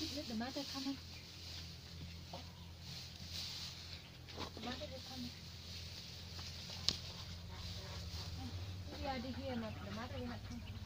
Look, the mother coming. The mother is coming. Maybe I did hear the mother is not coming.